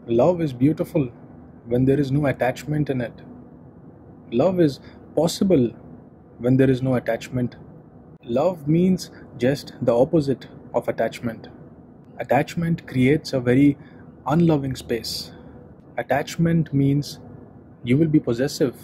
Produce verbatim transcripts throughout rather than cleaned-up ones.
Love is beautiful when there is no attachment in it. Love is possible when there is no attachment. Love means just the opposite of attachment. Attachment creates a very unloving space. Attachment means you will be possessive,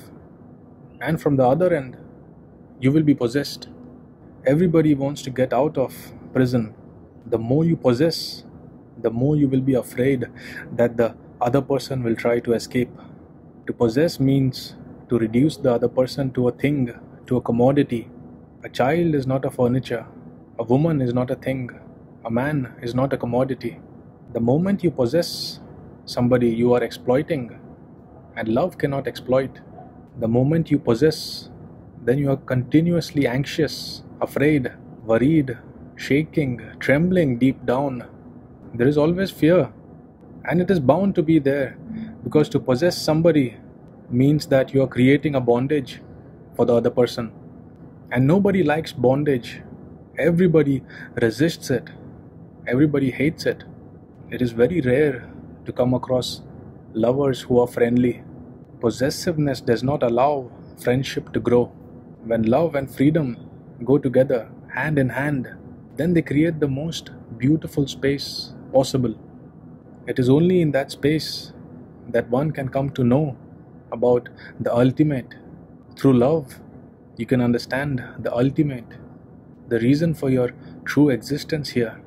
and from the other end, you will be possessed. Everybody wants to get out of prison. The more you possess, the more you will be afraid that the other person will try to escape. To possess means to reduce the other person to a thing, to a commodity. A child is not a furniture. A woman is not a thing. A man is not a commodity. The moment you possess somebody, you are exploiting, and love cannot exploit. The moment you possess, then you are continuously anxious, afraid, worried, shaking, trembling deep down. There is always fear, and it is bound to be there, because to possess somebody means that you are creating a bondage for the other person. And nobody likes bondage. Everybody resists it. Everybody hates it. It is very rare to come across lovers who are friendly. Possessiveness does not allow friendship to grow. When love and freedom go together, hand in hand, then they create the most beautiful space possible. It is only in that space that one can come to know about the ultimate. Through love, you can understand the ultimate, the reason for your true existence here.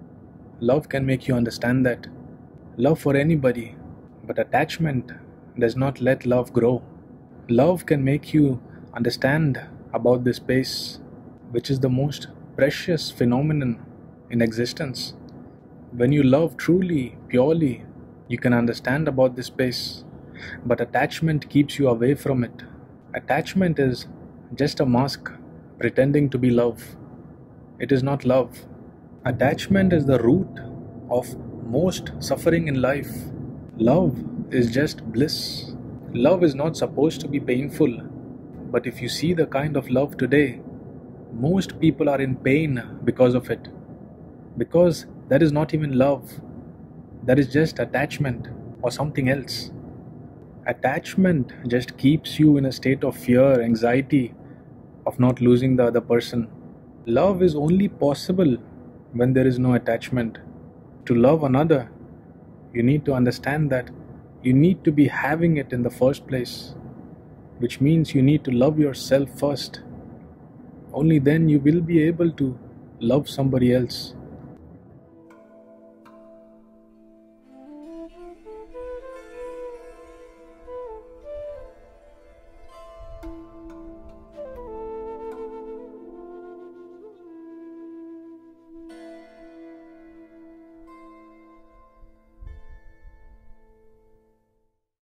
Love can make you understand that. Love for anybody, but attachment does not let love grow. Love can make you understand about this space, which is the most precious phenomenon in existence. When you love truly, purely, you can understand about this space, but attachment keeps you away from it. Attachment is just a mask pretending to be love. It is not love. Attachment is the root of most suffering in life. Love is just bliss. Love is not supposed to be painful, but if you see the kind of love today, most people are in pain because of it. Because that is not even love. That is just attachment or something else. Attachment just keeps you in a state of fear, anxiety of not losing the other person. Love is only possible when there is no attachment. To love another, you need to understand that you need to be having it in the first place, which means you need to love yourself first. Only then you will be able to love somebody else.